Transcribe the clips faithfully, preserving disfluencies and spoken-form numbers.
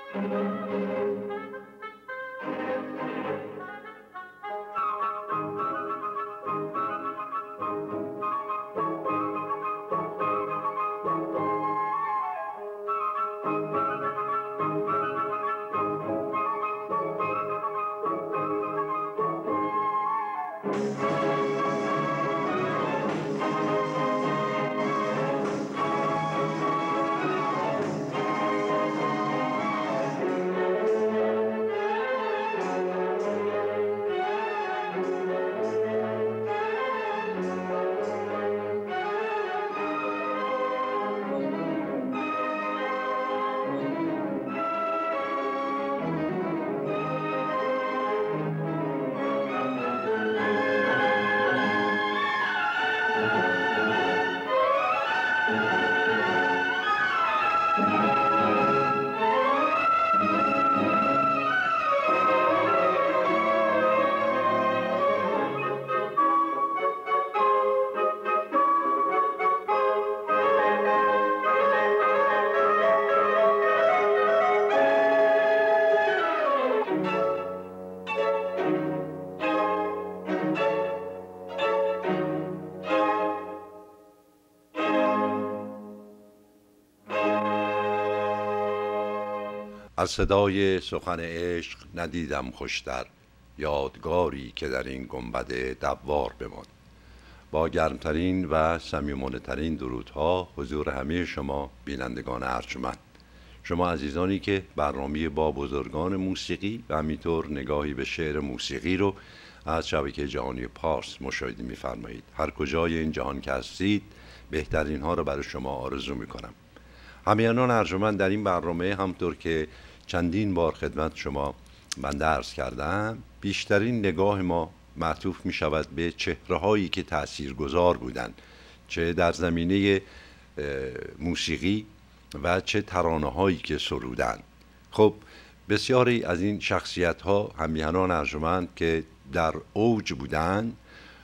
از صدای سخن عشق ندیدم خوشتر، یادگاری که در این گنبد دوار بماند. با گرمترین و صمیمانه ترین درودها حضور همه شما بینندگان ارجمند، شما عزیزانی که برنامه با بزرگان موسیقی و همینطور نگاهی به شعر موسیقی رو از شبکه جهانی پارس مشاهده می‌فرمایید. هر کجای این جهان که هستید بهترین ها رو برای شما آرزو می‌کنم. همیهنان ارجمند، در این برنامه همطور که چندین بار خدمت شما من عرض کردم، بیشترین نگاه ما معطوف می شود به چهره هایی که تأثیرگذار بودند، چه در زمینه موسیقی و چه ترانه هایی که سرودند. خب بسیاری از این شخصیت ها همیهنان ارجمند که در اوج بودند،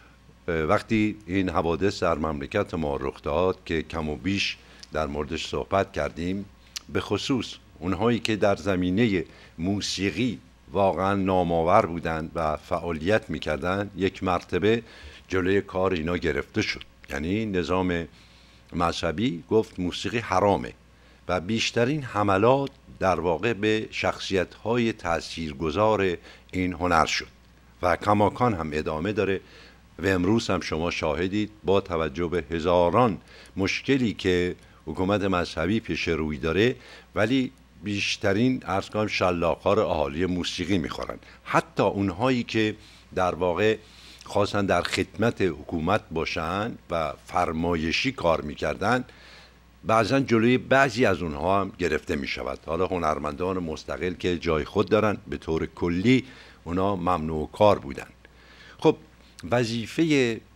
وقتی این حوادث در مملکت ما رخ داد که کم و بیش در موردش صحبت کردیم، به خصوص اونهایی که در زمینه موسیقی واقعا نامآور بودند و فعالیت میکردند، یک مرتبه جلوی کار اینا گرفته شد. یعنی نظام مذهبی گفت موسیقی حرامه و بیشترین حملات در واقع به شخصیت‌های تاثیرگذار این هنر شد و کماکان هم ادامه داره و امروز هم شما شاهدید با توجه به هزاران مشکلی که حکومت مذهبی پیش روی داره، ولی بیشترین عرض کنم شلاق‌ها رو اهالی موسیقی میخورن. حتی اونهایی که در واقع خواستن در خدمت حکومت باشن و فرمایشی کار میکردن، بعضا جلوی بعضی از اونها هم گرفته میشود. حالا هنرمندان مستقل که جای خود دارن، به طور کلی اونا ممنوع کار بودن. خب وظیفه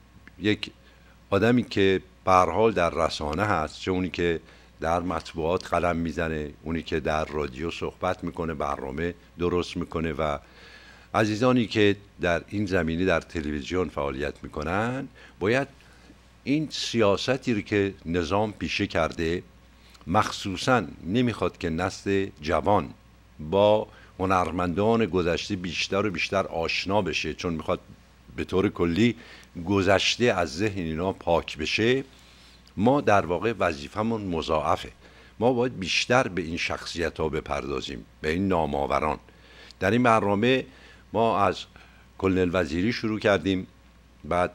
یک آدمی که به هر حال در رسانه هست، چه اونی که در مطبوعات قلم میزنه، اونی که در رادیو صحبت میکنه، برنامه درست میکنه، و عزیزانی که در این زمینه در تلویزیون فعالیت میکنن، باید این سیاستی رو که نظام پیشه کرده، مخصوصاً نمیخواد که نسل جوان با هنرمندان گذشته بیشتر و بیشتر آشنا بشه، چون میخواد به طور کلی گذشته از ذهن اینا پاک بشه. ما در واقع وظیفمون مضاعفه. ما باید بیشتر به این شخصیت ها بپردازیم، به این نامآوران. در این برنامه ما از کلنل وزیری شروع کردیم، بعد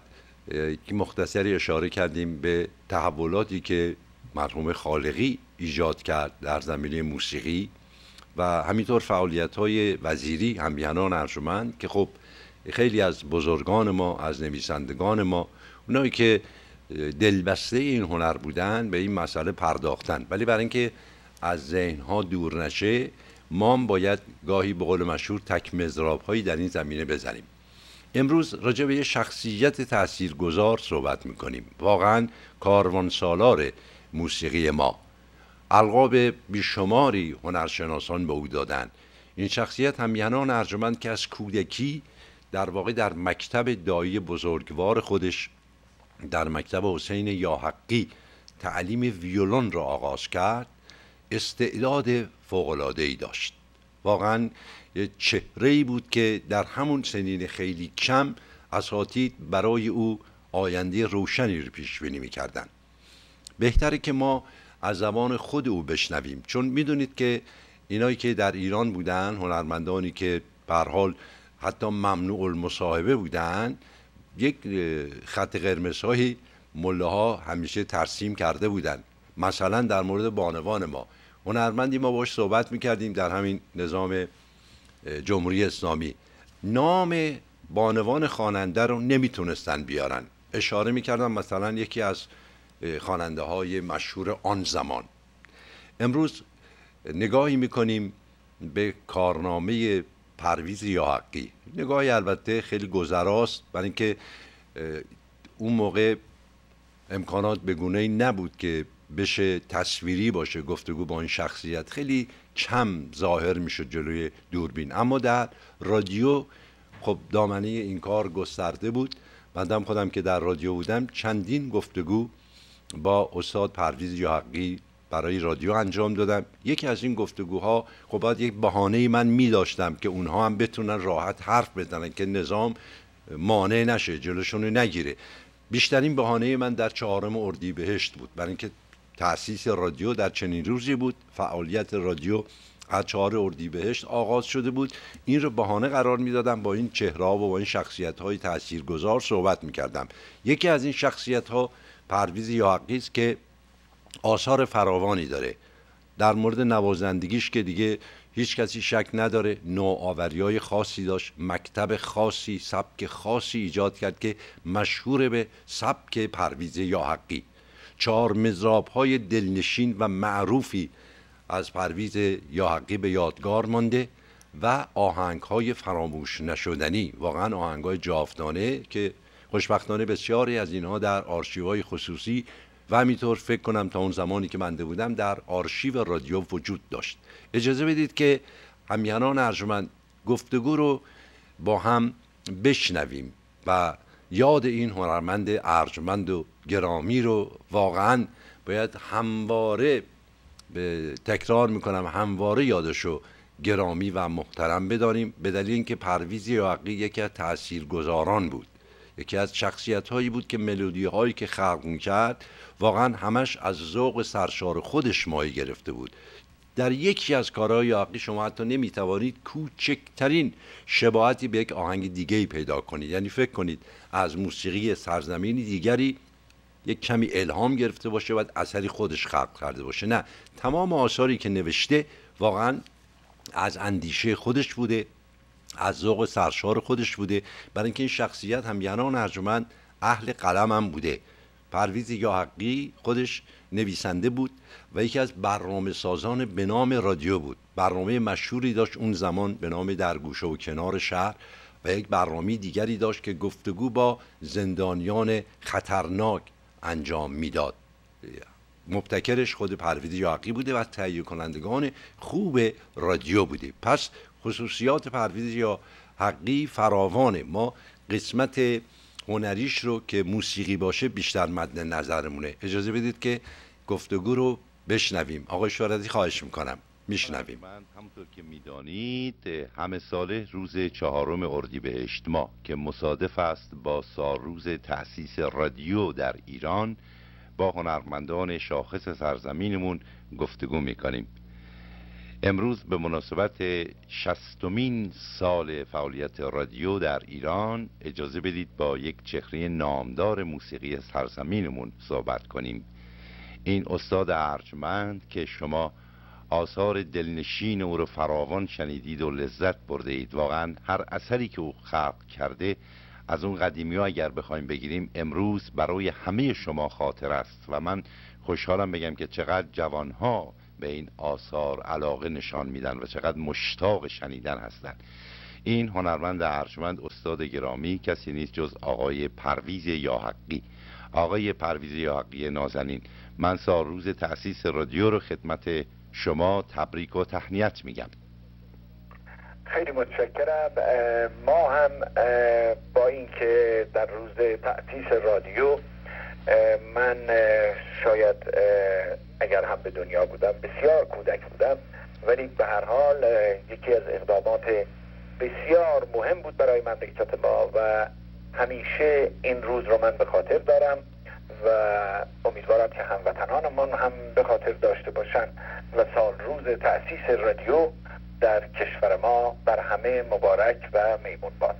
مختصری اشاره کردیم به تحولاتی که مرحوم خالقی ایجاد کرد در زمینه موسیقی و همینطور فعالیت های وزیری همیهنان ارجمند که خب خیلی از بزرگان ما، از نویسندگان ما، اونایی که دلبسته این هنر بودن، به این مسئله پرداختن، ولی برای اینکه از ذهنها دور نشه، ما هم باید گاهی به قول مشهور تک مضراب هایی در این زمینه بزنیم. امروز راجع به یه شخصیت تاثیرگذار صحبت میکنیم، واقعا کاروان سالار موسیقی ما. القاب بیشماری هنرشناسان به او دادن. این شخصیت همیهنان ارجمند که از کودکی در واقع در مکتب دایی بزرگوار خودش، در مکتب حسین یاحقی، تعلیم ویولون را آغاز کرد، استعداد فوق‌العاده‌ای داشت واقعا یه چهره‌ای بود که در همون سنین خیلی کم اساتید برای او آینده روشنی رو پیش بینی می‌کردن. بهتره که ما از زبان خود او بشنویم، چون میدونید که اینایی که در ایران بودن، هنرمندانی که به هر حال حتی ممنوع المصاحبه بودن، یک خط قرمزهایی مله‌ها همیشه ترسیم کرده بودن. مثلا در مورد بانوان ما، هنرمندی ما باش صحبت میکردیم در همین نظام جمهوری اسلامی، نام بانوان خواننده رو نمیتونستن بیارن. اشاره میکردن مثلا یکی از خواننده های مشهور آن زمان. امروز نگاهی میکنیم به کارنامه پرویز یاحقی، نگاهی البته خیلی گذراست، برای اینکه اون موقع امکانات به گونه‌ای نبود که بشه تصویری باشه گفتگو با این شخصیت، خیلی کم ظاهر میشد جلوی دوربین، اما در رادیو خب دامنه این کار گسترده بود. بندم خودم که در رادیو بودم چندین گفتگو با استاد پرویز یاحقی برای رادیو انجام دادم. یکی از این گفتگوها خب باید یک بهانه‌ای من می داشتم که اونها هم بتونن راحت حرف بزنن که نظام مانع نشه، جلوشون نگیره. بیشترین بهانه من در چهارم اردیبهشت بود، برای اینکه تأسیس رادیو در چنین روزی بود، فعالیت رادیو از چهار اردیبهشت آغاز شده بود. این رو بهانه قرار میدادم، با این چهره‌ها و با این شخصیت‌های تاثیرگذار صحبت می‌کردم. یکی از این شخصیت‌ها پرویز یاحقی است که آثار فراوانی داره. در مورد نوازندگیش که دیگه هیچ کسی شک نداره، نوآوری‌های خاصی داشت، مکتب خاصی، سبک خاصی ایجاد کرد که مشهور به سبک پرویز یاحقی. چهار مضراب‌های دلنشین و معروفی از پرویز یاحقی به یادگار مانده و آهنگ‌های فراموش نشدنی، واقعا آهنگ‌های جاودانه که خوشبختانه بسیاری از اینها در آرشیوهای خصوصی و همینطور فکر کنم تا اون زمانی که من بودم در آرشیو رادیو وجود داشت. اجازه بدید که همیهنان ارجمند گفتگو رو با هم بشنویم و یاد این هنرمند ارجمند و گرامی رو واقعا باید همواره، به تکرار میکنم، همواره یادشو گرامی و محترم بدانیم، به دلیل اینکه پرویز یاحقی یکی از تاثیرگذاران بود، یکی از شخصیت هایی بود که ملودی هایی که خلق میکرد واقعا همش از ذوق سرشار خودش مایه گرفته بود. در یکی از کارهای یاحقی شما حتی نمیتوانید کوچکترین شباهتی به یک آهنگ دیگه‌ای پیدا کنید، یعنی فکر کنید از موسیقی سرزمینی دیگری یک کمی الهام گرفته باشه و اثری خودش خلق کرده باشه. نه، تمام آثاری که نوشته واقعا از اندیشه خودش بوده، از ذوق سرشار خودش بوده، برای اینکه این شخصیت هم یعنان ارجمند اهل قلم هم بوده. پرویز یاحقی خودش نویسنده بود و یکی از برنامه سازان به نام رادیو بود. برنامه مشهوری داشت اون زمان به نام در گوشه و کنار شهر و یک برنامه دیگری داشت که گفتگو با زندانیان خطرناک انجام میداد. مبتکرش خود پرویز یاحقی بوده و تهیه کنندگان خوب رادیو بوده. پس خصوصیات پرویز یاحقی فراوانه. ما قسمت هنریش رو که موسیقی باشه بیشتر مد نظرمونه. اجازه بدید که گفتگو رو بشنویم. آقای شارزی خواهش میکنم میشنویم. من همونطور که میدانید همه ساله روز چهارم اردیبهشت ماه که مصادف است با سالروز تأسیس رادیو در ایران، با هنرمندان شاخص سرزمینمون گفتگو میکنیم. امروز به مناسبت شصتمین سال فعالیت رادیو در ایران اجازه بدید با یک چهره نامدار موسیقی سرزمینمون صحبت کنیم. این استاد ارجمند که شما آثار دلنشین او رو فراوان شنیدید و لذت برده اید. واقعا هر اثری که او خلق کرده از اون قدیمی ها اگر بخوایم بگیریم امروز برای همه شما خاطر است و من خوشحالم بگم که چقدر جوان ها به این آثار علاقه نشان میدن و چقدر مشتاق شنیدن هستند. این هنرمند ارجمند استاد گرامی کسی نیست جز آقای پرویز یاحقی. آقای پرویز یاحقی نازنین، من سال روز تأسیس رادیو رو خدمت شما تبریک و تهنیت میگم. خیلی متشکرم. ما هم با اینکه در روز تأسیس رادیو من شاید اگر هم به دنیا بودم بسیار کودک بودم، ولی به هر حال یکی از اقدامات بسیار مهم بود برای مملکت ما و همیشه این روز رو من به خاطر دارم و امیدوارم که هموطنانمان هم به خاطر داشته باشن و سال روز تأسیس رادیو در کشور ما بر همه مبارک و میمون باد.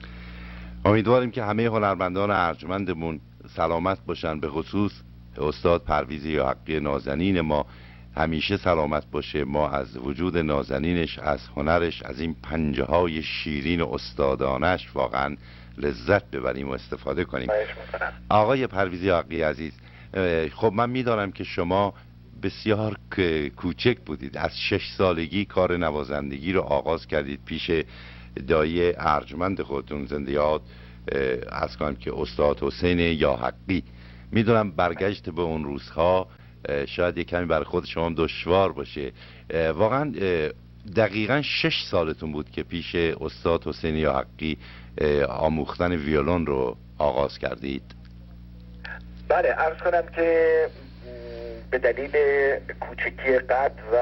امیدواریم که همه هنرمندان ارجمندمون سلامت باشن، به خصوص استاد پرویز یاحقی نازنین ما همیشه سلامت باشه. ما از وجود نازنینش، از هنرش، از این پنجه های شیرین استادانش واقعا لذت ببریم و استفاده کنیم. آقای پرویز یاحقی عزیز، خب من میدانم که شما بسیار کوچک بودید، از شش سالگی کار نوازندگی رو آغاز کردید پیش دایی ارجمند خودتون، زنده یاد از کنم که استاد حسین یاحقی. میدونم برگشت به اون روزها شاید یک کمی برای خود شما دشوار باشه. واقعا دقیقا شش سالتون بود که پیش استاد حسین یاحقی آموختن ویولون رو آغاز کردید؟ بله، عرض کنم که به دلیل کوچکی قد و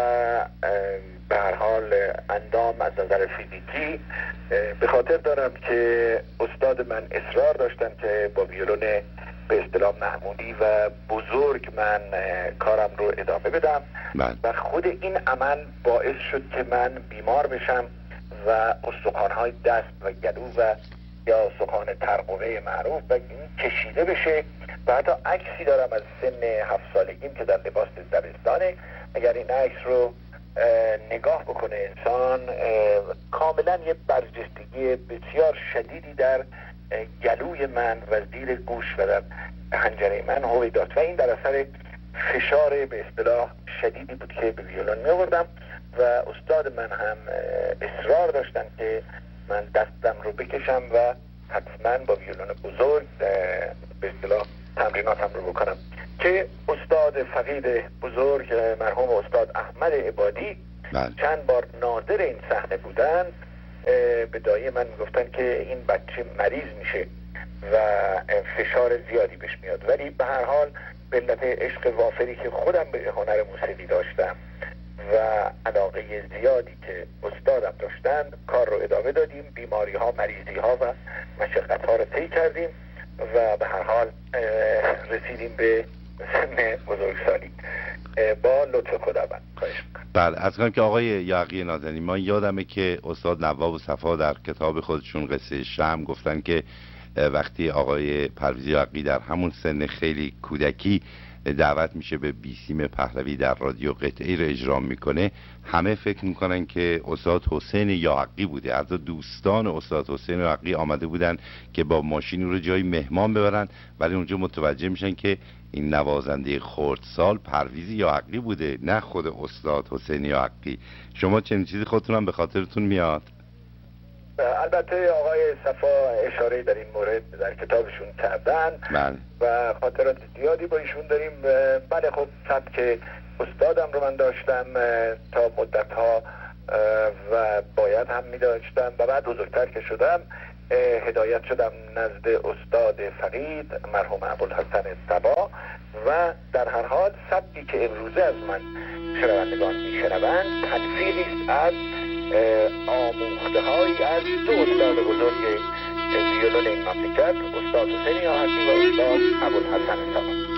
به هر حال اندام از نظر فیزیکی به خاطر دارم که استاد من اصرار داشتن که با ویولون به اصطلاح محمولی و بزرگ من کارم رو ادامه بدم من. و خود این عمل باعث شد که من بیمار بشم و استخوان‌های دست و گلو و یا استخوان ترقوه معروف و این کشیده بشه و حتی عکسی دارم از سن هفت سالگیم که در لباس دبستانه. اگر این عکس رو نگاه بکنه انسان کاملا یه برجستگی بسیار شدیدی در گلوی من و زیر گوش و در حنجره من هویداد و این در اثر فشار به اصطلاح شدیدی بود که به ویولون می آوردم و استاد من هم اصرار داشتن که من دستم رو بکشم و حتما با ویولون بزرگ به اصطلاح تمریناتم رو بکنم که استاد فقید بزرگ مرحوم استاد احمد عبادی من. چند بار ناظر این صحنه بودن به دایی من میگفتن که این بچه مریض میشه و فشار زیادی بهش میاد، ولی به هر حال به علت عشق وافری که خودم به هنر موسیقی داشتم و علاقه زیادی که استادم داشتن کار رو ادامه دادیم، بیماری ها، مریضی ها و مشقت ها رو طی کردیم و به هر حال رسیدیم به سن بزرگسالی با لطف خداوند. بله، از کنم که آقای یاحقی نازنین، ما یادمه که استاد نواب صفا در کتاب خودشون قصه شمع گفتن که وقتی آقای پرویز یاحقی در همون سن خیلی کودکی دعوت میشه به بیسیم پهلوی در رادیو قطعه رو اجرا میکنه، همه فکر میکنن که استاد حسین یاحقی بوده. از دوستان استاد حسین یاحقی آمده بودن که با ماشین رو جای مهمان ببرن، ولی اونجا متوجه میشن که این نوازنده خردسال پرویز یاحقی بوده، نه خود استاد حسین یاحقی. شما چنین چیزی خودتون هم به خاطرتون میاد؟ البته آقای صفا اشاره در این مورد در کتابشون کردن بله. و خاطرات زیادی با ایشون داریم. بله، خب سبک استادم رو من داشتم تا مدت ها و باید هم می داشتم و بعد بزرگتر که شدم هدایت شدم نزد استاد فقید مرحوم ابوالحسن صبا و در هر حال سبکی که امروزه از من شنوندگان می شنوند تلفیقی است از آموخته هایی از دو استاد بزرگ ویولون این مملکت، استاد حسین یاحقی و استاد ابوالحسن صبا.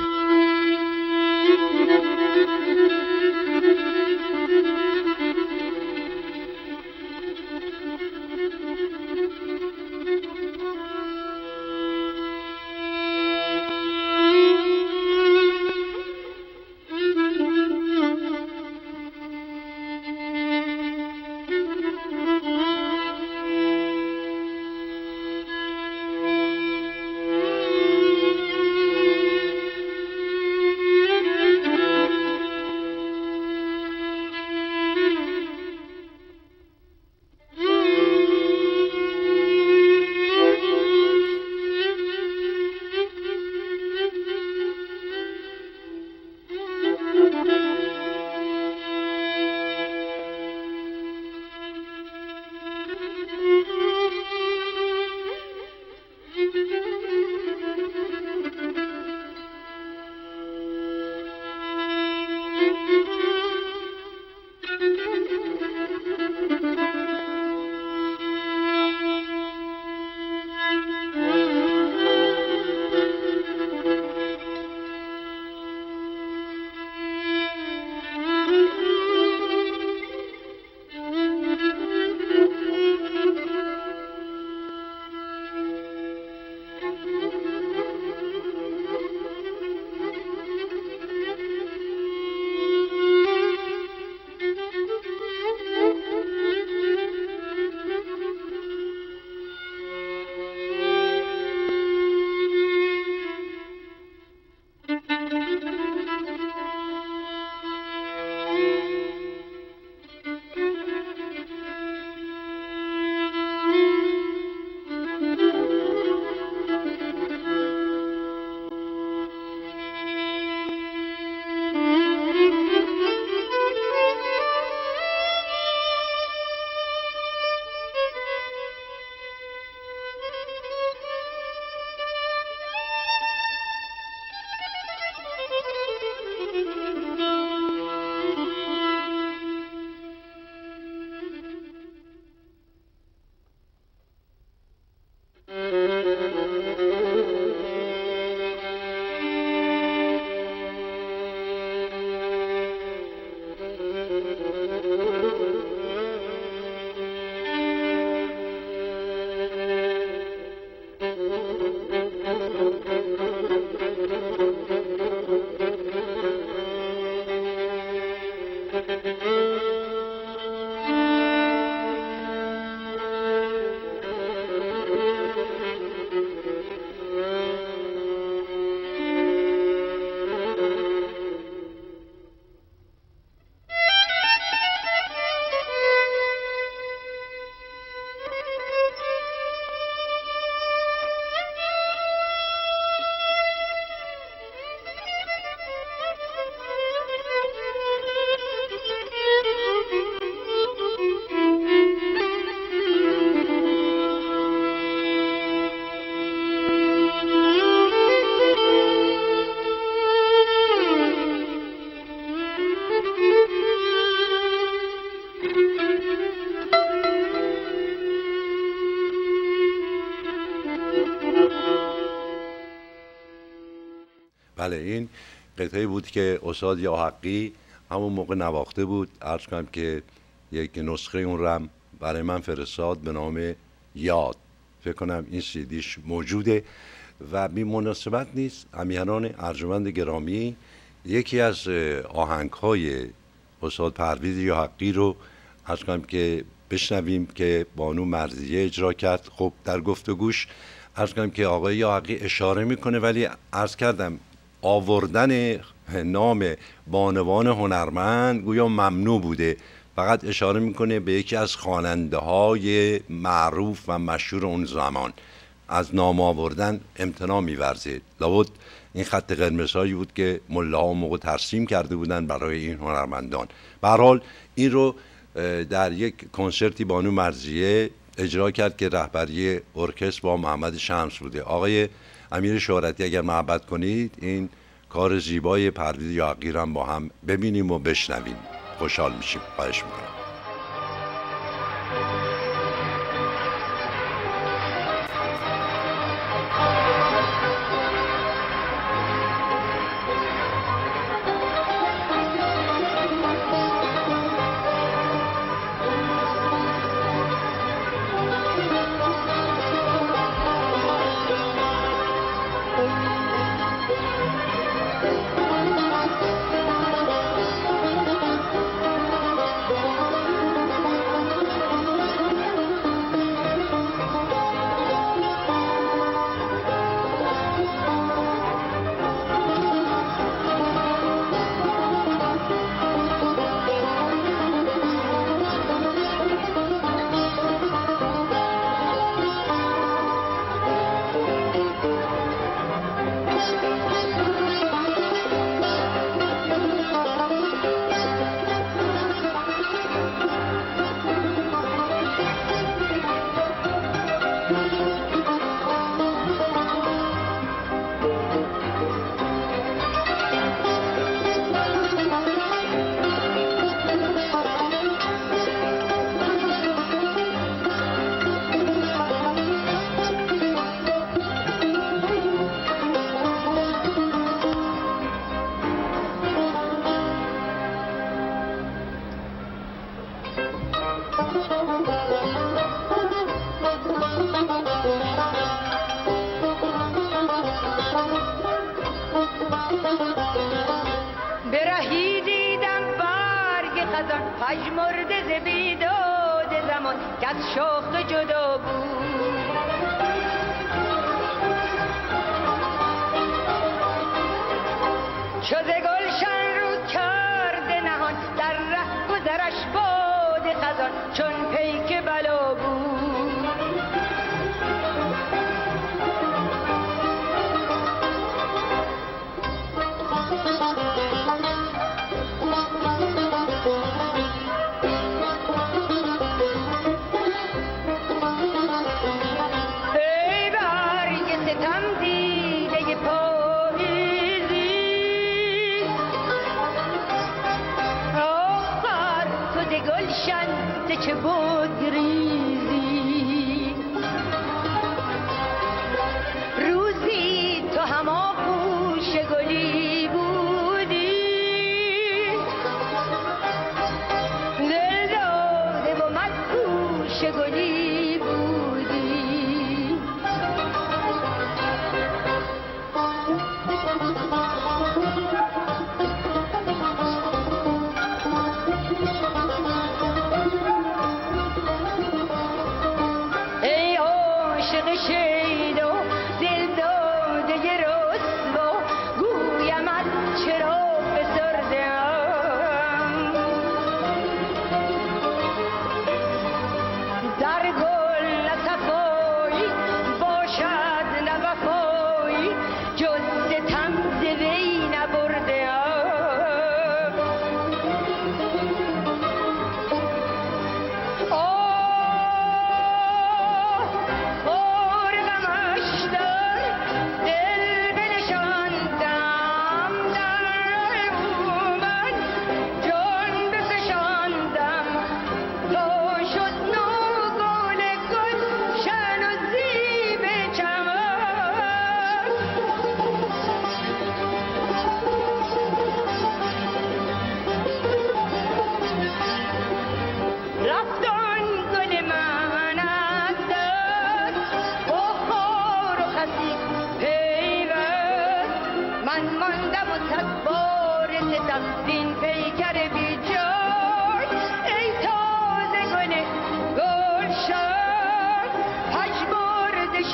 بله، این قطعه بود که استاد یاحقی همون موقع نواخته بود. عرض کنم که یک نسخه اون رم برای من فرستاد به نام یاد. فکر کنم این سیدیش موجوده و بی مناسبت نیست امیران ارجمند گرامی یکی از آهنگ‌های استاد پرویز یاحقی رو عرض کنم که بشنویم که بانو مرضیه اجرا کرد. خب در گفتگوش عرض کنم که آقای یاحقی اشاره میکنه، ولی عرض کردم آوردن نام بانوان هنرمند گویا ممنوع بوده، فقط اشاره میکنه به یکی از خواننده های معروف و مشهور اون زمان. از نام آوردن امتناع می‌ورزید. لابد این خط قرمزهایی بود که ملاها موقع ترسیم کرده بودن برای این هنرمندان. به هر حال این رو در یک کنسرتی بانو مرضیه اجرا کرد که رهبری ارکستر با محمد شمس بوده. آقای امیر شهرتی اگر محبت کنید این کار زیبای پرویز یاحقی رو هم با هم ببینیم و بشنویم، خوشحال میشیم. خواهش میکنم. پژمرده ز بیداد زمان که از شاخ جدا بود. چو ز گلشن رو کرده نهان در ره گذرش باد خزان چون پیک بلا بود. چه بگریزی روزی تو هما پوش گلی بودی، دل داده و مدهوش گلی بودی.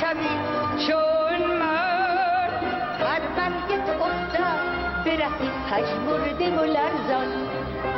شوی چون من هر برگت افتد برفتی پژمرده و لرزان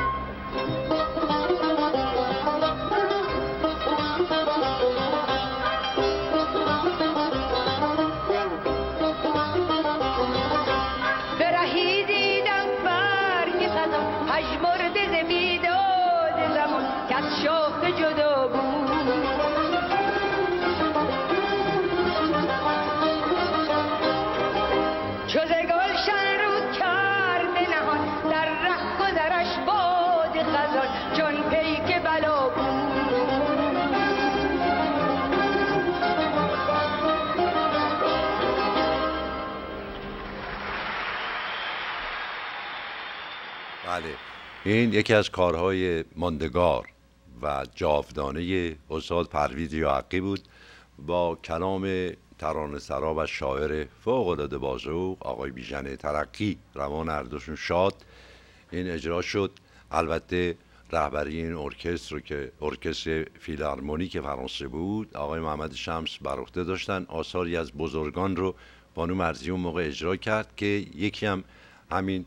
بله، این یکی از کارهای ماندگار و جاودانه استاد پرویز یاحقی بود با کلام ترانه‌سرا و شاعر فوق‌العاده باذوق آقای بیژن ترقی، روان هر دوشون شاد. این اجرا شد. البته رهبری این ارکستر رو که ارکستر فیلارمونیک فرانسه بود آقای محمد شمس بر عهده داشتن. آثاری از بزرگان رو بانو مرزی اون موقع اجرا کرد که یکی هم همین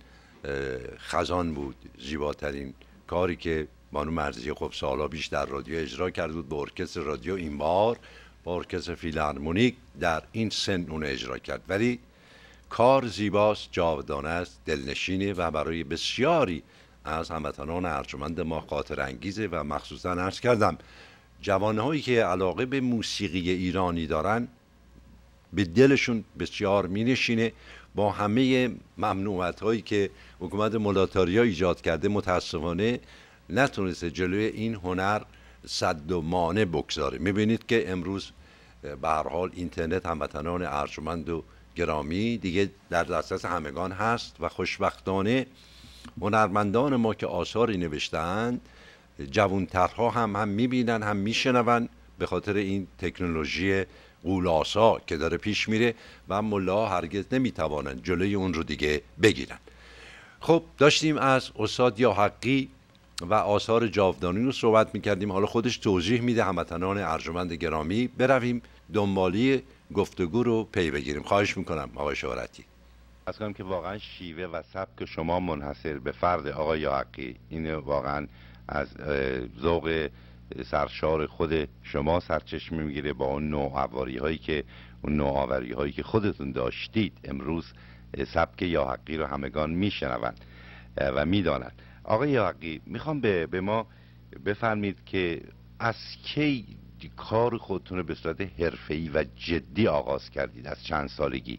خزان بود، زیباترین کاری که بانو مرزی خب سالا پیش در رادیو اجرا کرده بود با ارکستر رادیو. این بار با ارکستر فیلارمونیک در این سن اون اجرا کرد. ولی کار زیباست، جاودانه است، دلنشینه و برای بسیاری از هموطنان ارجمند ما خاطر انگیزه و مخصوصا عرض کردم جوانهایی که علاقه به موسیقی ایرانی دارن به دلشون بسیار مینشینه. با همه ممنوعات هایی که حکومت مولاتاریا ایجاد کرده متاسفانه نتونسته جلوی این هنر سد و مانع بگذاره. میبینید که امروز به هر حال اینترنت هموطنان ارجمند و گرامی دیگه در دسترس همگان هست و خوشبختانه هنرمندان ما که آثاری نوشتند جوانترها هم هم میبینن هم میشنون به خاطر این تکنولوژی غولاسا که داره پیش میره و ملا هرگز نمیتوانن جلوی اون رو دیگه بگیرن. خب داشتیم از استاد یاحقی و آثار جاودانی رو صحبت میکردیم. حالا خودش توضیح میده هموطنان ارجمند گرامی. برویم دنبالی گفتگو رو پی بگیریم. خواهش میکنم آقای شهرتی. از کنم که واقعا شیوه و سبک شما منحصر به فرد آقای یاحقی، این واقعا از ذوق سرشار خود شما سرچشمه میگیره با اون نوآوری هایی که اون نوآوری هایی که خودتون داشتید. امروز سبک یاحقی رو همگان میشنوند و میدانند. آقای یاحقی میخوام به, به ما بفرمید که از کی کار خودتون رو به صورت حرفه‌ای و جدی آغاز کردید؟ از چند سالگی؟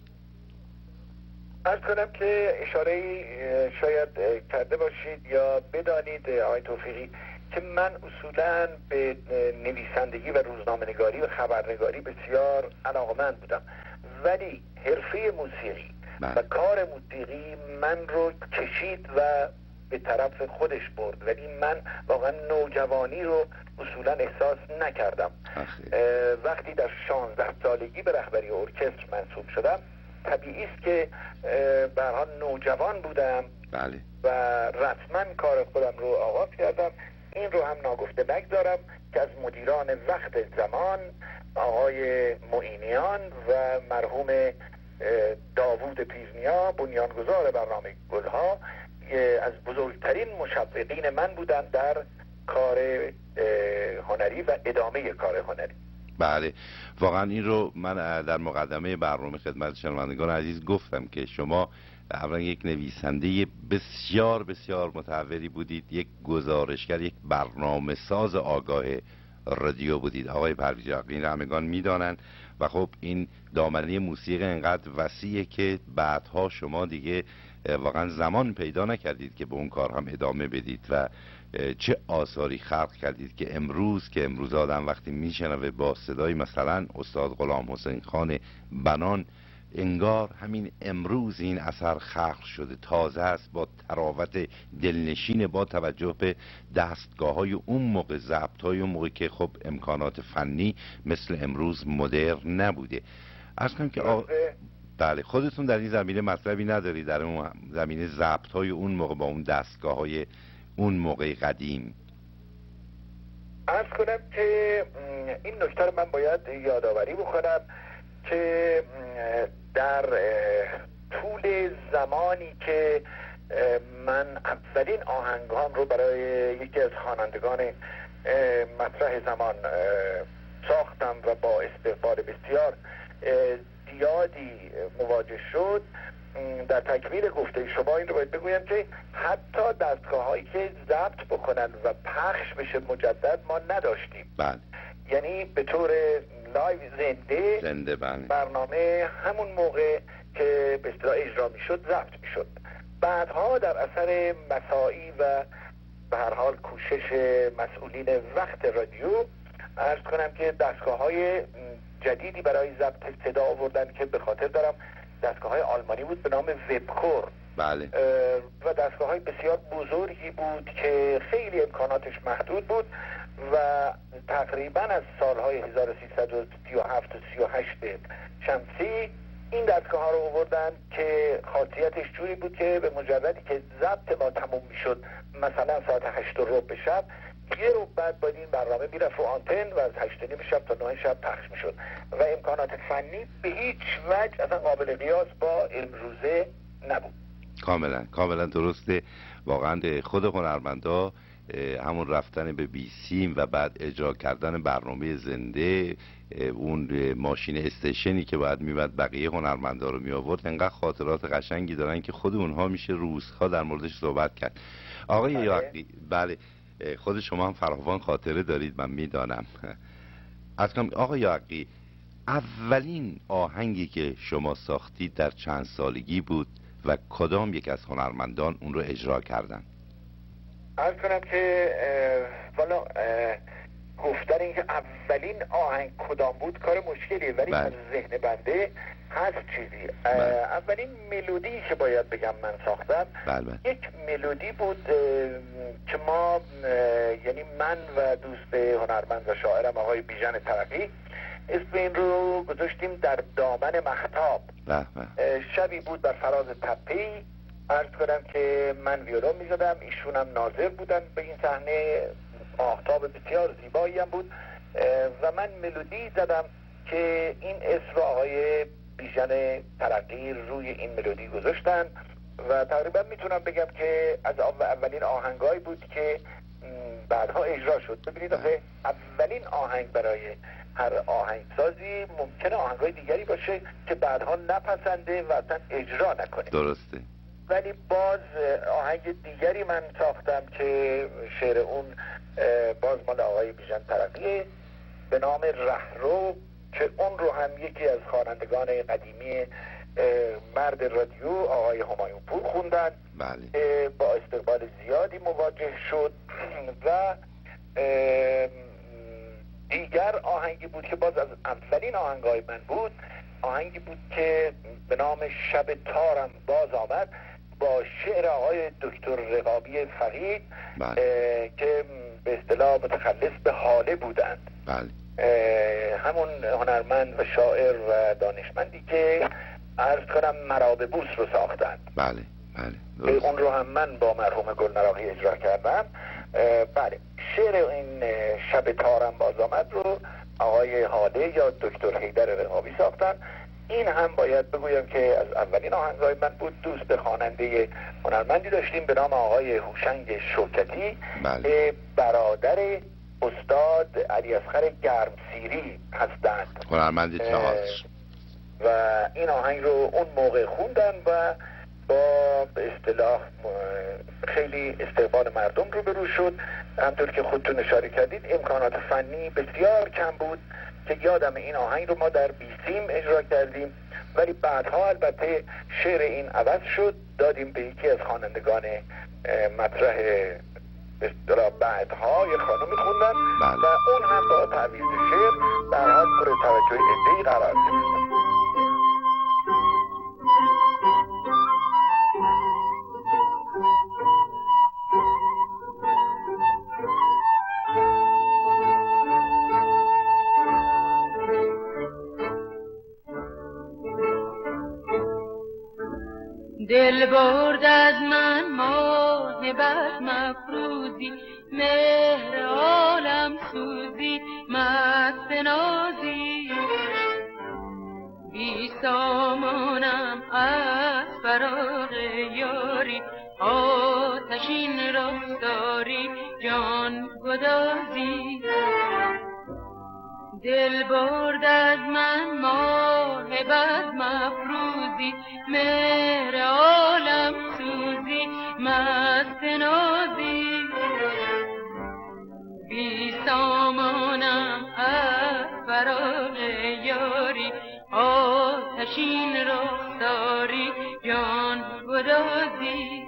عرض کنم که اشاره شاید کرده باشید یا بدانید آقای توفیقی که من اصولا به نویسندگی و روزنامه‌نگاری و خبرنگاری بسیار علاقه‌مند بودم، ولی حرفه موسیقی و کار موسیقی من رو کشید و به طرف خودش برد، ولی من واقعا نوجوانی رو اصولا احساس نکردم. وقتی در شانزده سالگی به رهبری ارکستر منصوب شدم طبیعی است که به هر حال نوجوان بودم. بله. و رسما کار خودم رو آغاز کردم. این رو هم ناگفته نگذارم که از مدیران وقت زمان آقای معینیان و مرحوم داوود پیرنیا بنیانگذار برنامه گلها از بزرگترین مشوقین من بودند در کار هنری و ادامه کار هنری. بله، واقعا این رو من در مقدمه برنامه خدمت شنوندگان عزیز گفتم که شما اولا یک نویسنده بسیار بسیار متحولی بودید، یک گزارشگر، یک برنامه ساز آگاه رادیو بودید. آقای پرویز یاحقی این همگان میدانند و خب این دامنه موسیقی انقدر وسیعه که بعدها شما دیگه واقعا زمان پیدا نکردید که به اون کار هم ادامه بدید و چه آثاری خلق کردید که امروز که امروز آدم وقتی میشنوه با صدای مثلا استاد غلام حسین خان بنان انگار همین امروز این اثر خلق شده، تازه است، با تراوت دلنشین، با توجه به دستگاه های اون موقع، ضبط های اون موقع که خب امکانات فنی مثل امروز مدرن نبوده. از کنم که آ... بله، خودتون در این زمینه مطلبی نداری در اون زمینه ضبط های اون موقع با اون دستگاه های اون موقع قدیم؟ عرض کنم که این نکته رو من باید یادآوری بکنم که در طول زمانی که من اولین آهنگام رو برای یکی از خوانندگان مطرح زمان ساختم و با استقبال بسیار زیادی مواجه شد، در تکمیل گفته شما این رو باید بگویم که حتی دستگاه هایی که ضبط بکنن و پخش بشه مجدد ما نداشتیم. بله. یعنی به طور لایو زنده, زنده بله. برنامه همون موقع که به اصطلاح اجرا میشد ضبط میشد. بعدها در اثر مساعی و به هر حال کوشش مسئولین وقت رادیو عرض کنم که دستگاه های جدیدی برای ضبط صدا آوردن که به خاطر دارم دستگاه های آلمانی بود به نام وبکور. بله. و دستگاه های بسیار بزرگی بود که خیلی امکاناتش محدود بود و تقریبا از سالهای هزار و سیصد و سی و هفت و سی و هشت شمسی این دستگاه ها رو آوردن که خاصیتش جوری بود که به مجردی که ضبط ما تموم میشد مثلا ساعت هشت و ربع شب، یه رو بعد باید این برنامه میرفت رو آنتن و از هشت و نیم شب تا نه شب پخش میشد و امکانات فنی به هیچ وجه اصلا قابل قیاس با امروزه نبود. کاملا کاملا درسته. واقعا خود هنرمندا همون رفتن به بی سیم و بعد اجرا کردن برنامه زنده، اون ماشین استیشنی که باید میبد بقیه هنرمندا رو می آورد، انقدر خاطرات قشنگی دارن که خود اونها میشه روزها در موردش صحبت کرد. آقای بله. یاغی، بله خود شما هم فراوان خاطره دارید من میدانم. از کم آقای یاغی، اولین آهنگی که شما ساختید در چند سالگی بود و کدام یک از هنرمندان اون رو اجرا کردن؟ عرض کنم که والا گفتن این که اولین آهنگ کدام بود کار مشکلیه، ولی بله. از ذهن بنده هست چیزی. بله. اولین ملودی که باید بگم من ساختم بله. یک ملودی بود که ما یعنی من و دوست هنرمند و شاعرم آقای بیژن ترقی اسم این رو گذاشتیم در دامن مهتاب. بله. شبی بود در فراز تپه‌ای، عرض کنم که من ویولون میزدم، ایشون هم ناظر بودن به این صحنه، آفتاب بسیار زیبایی هم بود و من ملودی زدم که این اسم رو آقای بیژن ترقی روی این ملودی گذاشتن و تقریبا میتونم بگم که از اولین آهنگایی بود که بعدها اجرا شد. ببینید آخه اولین آهنگ برای هر آهنگسازی ممکنه آهنگای دیگری باشه که بعدها نپسنده و اصلا اجرا نکنه. درسته. ولی باز آهنگ دیگری من ساختم که شعر اون باز مال آقای بیژن ترقیه به نام رهرو که اون رو هم یکی از خوانندگان قدیمی مرد رادیو آقای همایون پور خوندن. بله. با استقبال زیادی مواجه شد و دیگر آهنگی بود که باز از اولین آهنگای من بود، آهنگی بود که به نام شب تارم باز آمد با شعر آقای دکتر رقابی فقید. بله. که به اصطلاح متخلص به حاله بودند. بله. همون هنرمند و شاعر و دانشمندی که عرض کنم مراب بوس رو ساختند. بله بله. اون رو هم من با مرحوم گلنراقی اجرا کردم. بله. شعر این شب تارم باز آمد رو آقای حاله یا دکتر حیدر رقابی ساختن. این هم باید بگویم که از اولین آهنگای من بود. دوست خواننده هنرمندی داشتیم به نام آقای هوشنگ شوکتی. بله. برادر استاد علی اصغر گرمسیری هستند، هنرمند تئاتر، و این آهنگ رو اون موقع خوندن و با به اصطلاح خیلی استقبال مردم روبرو شد. همطور که خودتون اشاره کردید امکانات فنی بسیار کم بود که یادم این آهنگ رو ما در بیسیم اجرا کردیم، ولی بعدها البته شعر این عوض شد، دادیم به یکی از خوانندگان مطرح به اصطلاح بعدها یه خانمی خوندن. بله. و اون هم با تعویض شعر در حال پر توجه عده‌ای قرار گرفت. دل برد از من ماه بد مفروزی، مهر عالم سوزی، مست نازی. سامانم از فراق یاری، آتشین رفتاری جان گدازی. دل برد از من ماه بد مفروزی، مهر عالم سوزی مست نازی. بی سامانم از فراق یاری، آتشین رفتاری جان گدازی.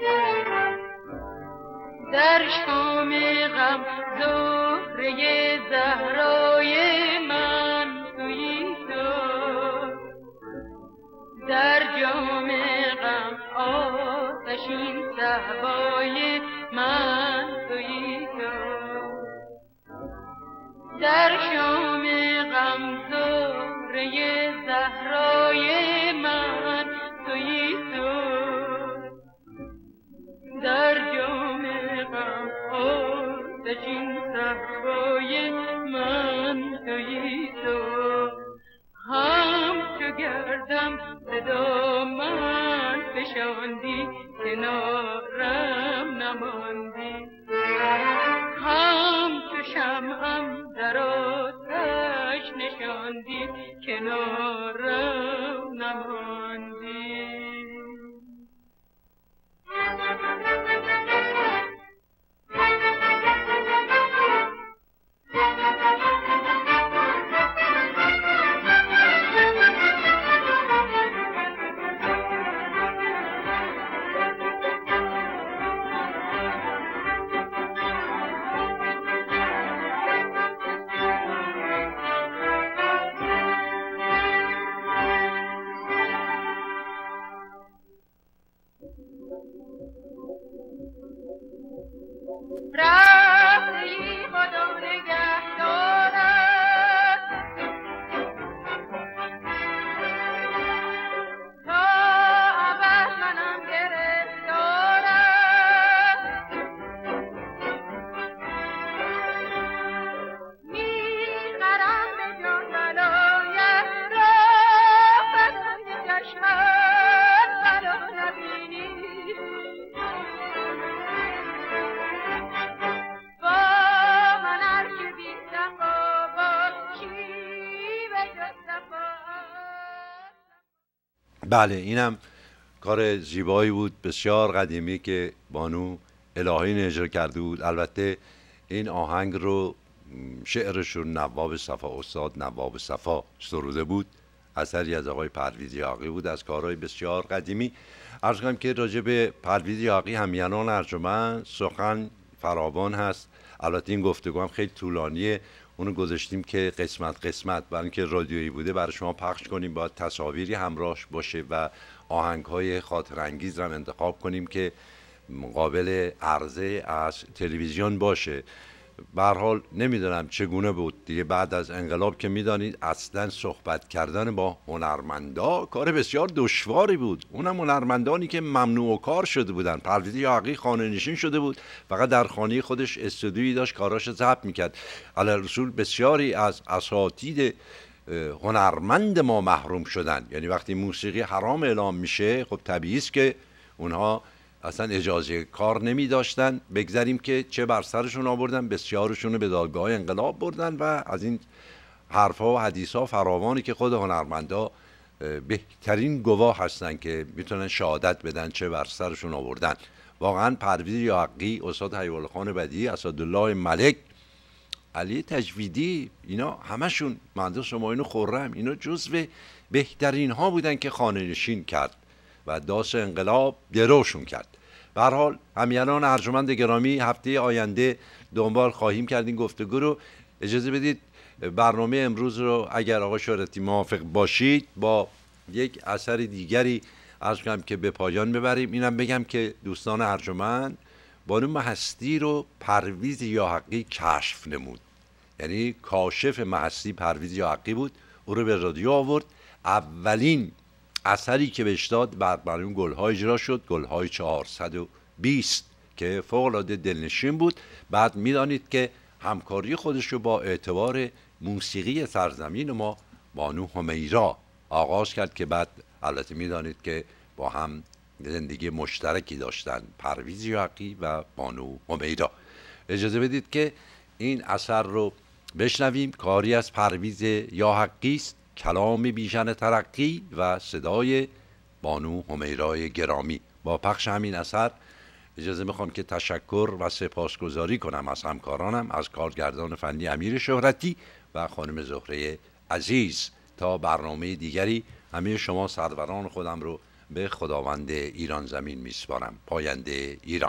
در شام غم زهره زهرای من تویی تو، در جام غم آتشین صهبای من تویی تو. در شام غم زهره زهرای من تویی تو، در جام غم آتشین صهبای من تویی تو. همچو گردم صدا من فشاندی، کنارم نماندی. همچو شمعم در آتش نشاندی، کنارم نماندی. رفتی خدا نگه دارد تا ابد منم گرفتارد. میخرم به جان بلایت را، فدای چشمت بلا نبینی. بله، اینم کار زیبایی بود، بسیار قدیمی که بانو الهی اجرا کرده بود. البته این آهنگ رو شعرشون نواب صفا، استاد نواب صفا سروده بود، اثری از آقای پرویز یاغی بود، از کارهای بسیار قدیمی. عرض کنم که راجع به پرویز یاغی همیهنان ارجمند سخن فراوان هست. البته این گفتگو هم خیلی طولانیه، اونو گذاشتیم که قسمت قسمت برای اینکه رادیویی بوده برای شما پخش کنیم، باید تصاویری همراهش باشه و آهنگ‌های خاطر انگیز رو انتخاب کنیم که قابل عرضه از تلویزیون باشه. به هر حال نمیدونم چگونه بود دیگه بعد از انقلاب که میدانید اصلا صحبت کردن با هنرمندا کار بسیار دشواری بود، اونم هنرمندانی که ممنوع کار شده بودن. پرویز یاغی خانه نشین شده بود، فقط در خانه خودش استودیویی داشت کاراش ضبط میکرد. علی رسول بسیاری از اساتید هنرمند ما محروم شدن، یعنی وقتی موسیقی حرام اعلام میشه خب طبیعی است که اونها اصلا اجازه کار نمی داشتن. بگذاریم که چه بر سرشون آوردن، بسیارشون رو به دادگاه انقلاب بردن و از این حرفا و حدیثا فراوانی که خود هنرمندا بهترین گواه هستن که میتونن شهادت بدن چه بر سرشون آوردن. واقعا پرویز یاغی، استاد حیوالله خان بدیعی، اسدالله ملک، علی تجویدی، اینا همشون، مهندس همایون خرم، اینا جزو بهترین ها بودن که خانه نشین کرد و داس انقلاب دروشون کرد. به هر حال همیهنان ارجمند گرامی، هفته آینده دنبال خواهیم کرد این گفتگو رو. اجازه بدید برنامه امروز رو اگر آقا شارتی موافق باشید با یک اثر دیگری عرض کنم که به پایان ببریم. اینم بگم که دوستان ارجمند، بانو هستی رو پرویز یاغی کشف نمود، یعنی کاشف هستی پرویز یاغی بود، او رو به رادیو آورد. اولین اثری که بهش داد بر اون گل‌ها اجرا شد، گل‌های چهارصد و بیست که فوق‌العاده دلنشین بود. بعد میدانید که همکاری خودش رو با اعتبار موسیقی سرزمین ما بانو همیرا آغاز کرد که بعد البته میدانید که با هم زندگی مشترکی داشتن، پرویز یاحقی و بانو حمیرا. اجازه بدید که این اثر رو بشنویم. کاری از پرویز یاحقی است، کلام بیژن ترقی و صدای بانو حمیرای گرامی. با پخش همین اثر اجازه میخوام که تشکر و سپاسگزاری کنم از همکارانم، از کارگردان فنی امیر شهرتی و خانم زهره عزیز. تا برنامه دیگری همه شما سروران خودم رو به خداوند ایران زمین میسپارم. پاینده ایران.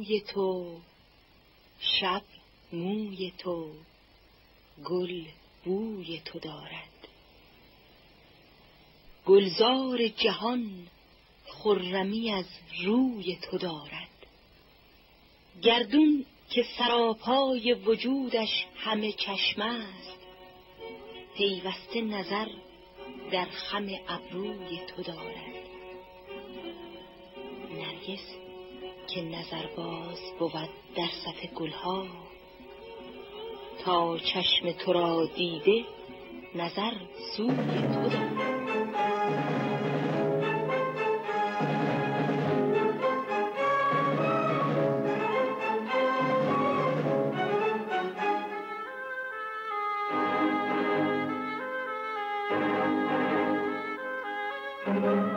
روی تو، شب موی تو، گل بوی تو دارد. گلزار جهان خرمی از روی تو دارد. گردون که سراپای وجودش همه چشم است، پیوسته نظر در خم ابروی تو دارد. نرگس که نظر باز بود در صف گلها، تا چشم تو را دیده نظر سوی تو دارد. Thank you.